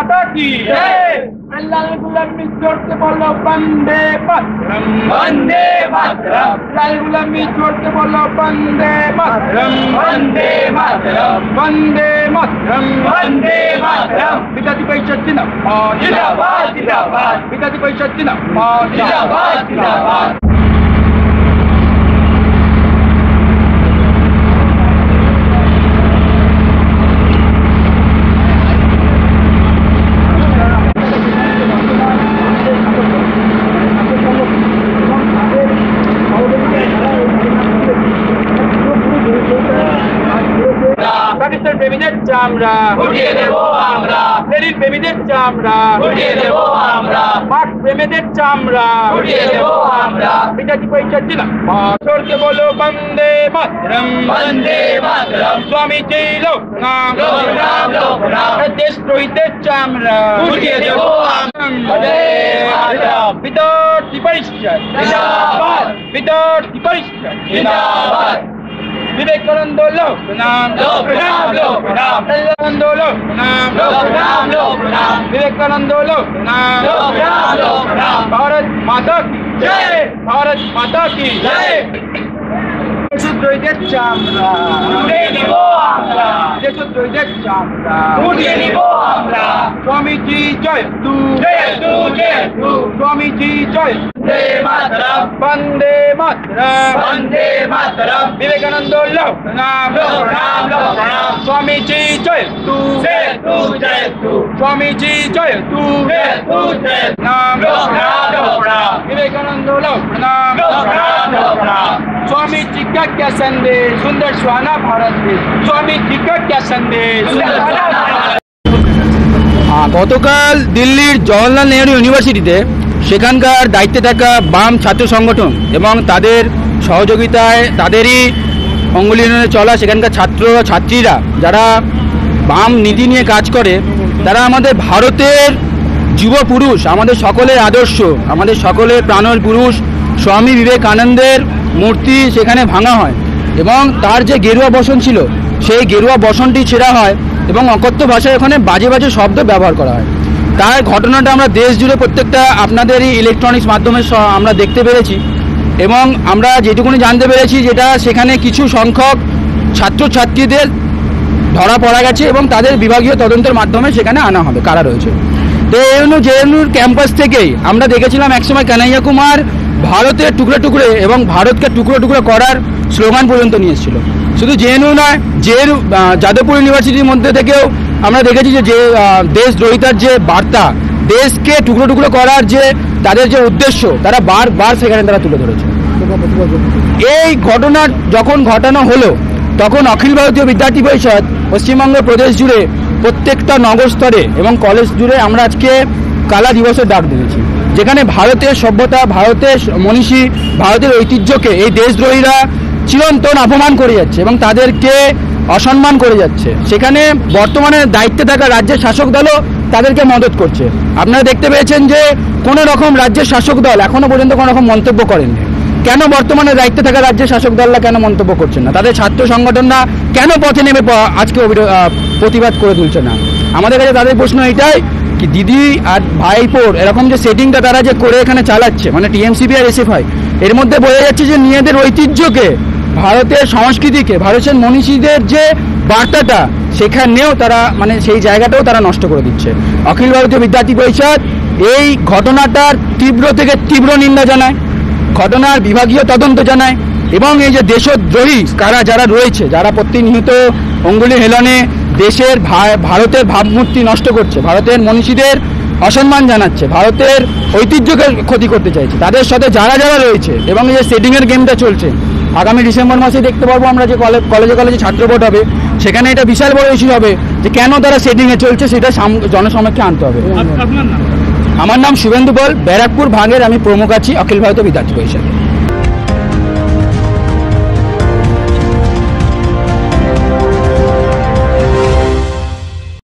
माता की लाल गुलामी छोड़ के बोलो वंदे मातरम वंदे मातरम लाल गुलामी छोड़ के बोलो वंदे मातरम वंदे मातरम वंदे मातरम वंदे मातरम विद्यार्थी परिषद जिंदाबाद जिंदाबाद जिंदाबाद विद्यार्थी परिषद जिंदाबाद जिंदाबाद जिंदाबाद পাকিস্তান প্রেমীদের চামড়া উঠিয়ে দেব আমরা লেনিন প্রেমীদের চামড়া উঠিয়ে দেব আমরা মার্ক্স প্রেমীদের চামড়া উঠিয়ে দেব আমরা বিদ্যার্থী পরিষদ জিন্দাবাদ छोड़के बोलो वंदे मातरम स्वामीजी लोकनाम देशद्रोहीদের চামড়া উঠিয়ে দেব আমরা বিদ্যার্থী পরিষদ জিন্দাবাদ বিদ্যার্থী পরিষদ জিন্দাবাদ विवेकानंद लोक नाम विवेकानंद लोक नाम विवेकानंद लोक नाम भारत माता की जय भारत माता की जय देशद्रोहीদের চামড়া উঠিয়ে দেব আমরা দেশদ্রোহীদের চামড়া উঠিয়ে দেব আমরা স্বামীজি জয় তু স্বামীজি জয় वंदे मातरम वंदे मातरम वंदे मातरम विवेकानंद लोक नाम स्वामीजी जय तू स्वामीजी जय तू नाम विवेकानंद लोक नाम स्वामी जी का क्या संदेश सुंदर सुहाना भारत देश स्वामी जी का क्या संदेश গতকাল দিল্লির জওহরলাল নেহরু ইউনিভার্সিটিতে সেখানকার দায়িত্বে থাকা বাম ছাত্র সংগঠন এবং তাদের সহযোগিতায় তাদেরই অঙ্গুলিনে চলা সেখানকার ছাত্র ছাত্রীরা যারা বাম নীতি নিয়ে কাজ করে তারা আমাদের ভারতের যুব পুরুষ আমাদের সকলের আদর্শ আমাদের সকলের প্রাণের পুরুষ স্বামী বিবেকানন্দের মূর্তি সেখানে ভাঙা হয় এবং তার যে গেরুয়া বসন ছিল সেই গেরুয়া বসনটি ছেঁড়া হয় এবং অকথ্য ভাষায় ওখানে বাজে বাজে শব্দ ব্যবহার করা হয়। তার ঘটনাটা আমরা দেশ জুড়ে প্রত্যেকটা আপনাদেরই ইলেকট্রনিক্স মাধ্যমে আমরা দেখতে পেরেছি এবং আমরা যেটুকুনি জানতে পেরেছি যেটা সেখানে কিছু সংখ্যক ছাত্রছাত্রীদের ধরা পড়া গেছে এবং তাদের বিভাগীয় তদন্তের মাধ্যমে সেখানে আনা হবে কারা রয়েছে। তো জেএনইউর ক্যাম্পাস থেকেই আমরা দেখেছিলাম একসময় কানাইয়া কুমার ভারতের টুকরো টুকরে এবং ভারতকে টুকরো টুকরো করার স্লোগান পর্যন্ত নিয়ে এসেছিল। শুধু জেএনইউ নয় যাদবপুর ইউনিভার্সিটির মধ্যে থেকেও আমরা দেখেছি যে দেশদ্রোহিতার যে বার্তা দেশকে টুকরো টুকরো করার যে তাদের যে উদ্দেশ্য তারা বারবার সেখানে তারা তুলে ধরেছে। এই ঘটনা যখন ঘটানো হলো তখন অখিল ভারতীয় বিদ্যার্থী পরিষদ পশ্চিমবঙ্গ প্রদেশ জুড়ে প্রত্যেকটা নগর স্তরে এবং কলেজ জুড়ে আমরা আজকে কালা দিবসের ডাক দিয়েছি, যেখানে ভারতের সভ্যতা ভারতের মনীষী ভারতের ঐতিহ্যকে এই দেশদ্রোহীরা চিরন্তন অপমান করে যাচ্ছে এবং তাদেরকে অসম্মান করে যাচ্ছে। সেখানে বর্তমানে দায়িত্বে থাকা রাজ্যের শাসক দলও তাদেরকে মদত করছে। আপনারা দেখতে পেয়েছেন যে কোনো রকম রাজ্যের শাসক দল এখনও পর্যন্ত কোনো রকম মন্তব্য করেননি। কেন বর্তমানে দায়িত্বে থাকা রাজ্যের শাসক দলরা কেন মন্তব্য করছেন না? তাদের ছাত্র সংগঠনরা কেন পথে নেমে আজকে প্রতিবাদ করে তুলছে না? আমাদের কাছে তাদের প্রশ্ন এটাই কি দিদি আর ভাইপোর এরকম যে সেটিংটা তারা যে করে এখানে চালাচ্ছে মানে টিএমসিপি আর এসএফআই এর মধ্যে বোঝা যাচ্ছে যে নিজেদের ঐতিহ্যকে ভারতের সংস্কৃতিকে ভারতের মনীষীদের যে বার্তাটা সেখানেও তারা মানে সেই জায়গাটাও তারা নষ্ট করে দিচ্ছে। অখিল ভারতীয় বিদ্যার্থী পরিষদ এই ঘটনাটার তীব্র থেকে তীব্র নিন্দা জানায়, ঘটনার বিভাগীয় তদন্ত জানায় এবং এই যে দেশদ্রোহী যারা রয়েছে যারা প্রতিনিয়ত অঙ্গুলি হেলনে দেশের ভারতের ভাবমূর্তি নষ্ট করছে, ভারতের মনীষীদের অসম্মান জানাচ্ছে, ভারতের ঐতিহ্যকে ক্ষতি করতে চাইছে, তাদের সাথে যারা যারা রয়েছে এবং এই যে সেটিংয়ের গেমটা চলছে আগামী ডিসেম্বর মাসে দেখতে পারবো আমরা যে কলেজে ছাত্র ভোট হবে সেখানে এটা বিশাল বড় ইস্যু হবে যে কেন তারা সেটিংয়ে চলছে সেটা জনসমক্ষে আনতে হবে। আমার নাম শুভেন্দু বল, ব্যারাকপুর ভাঙের আমি প্রমুখ আছি অখিল ভারতীয় বিদ্যার্থী পরিষদ।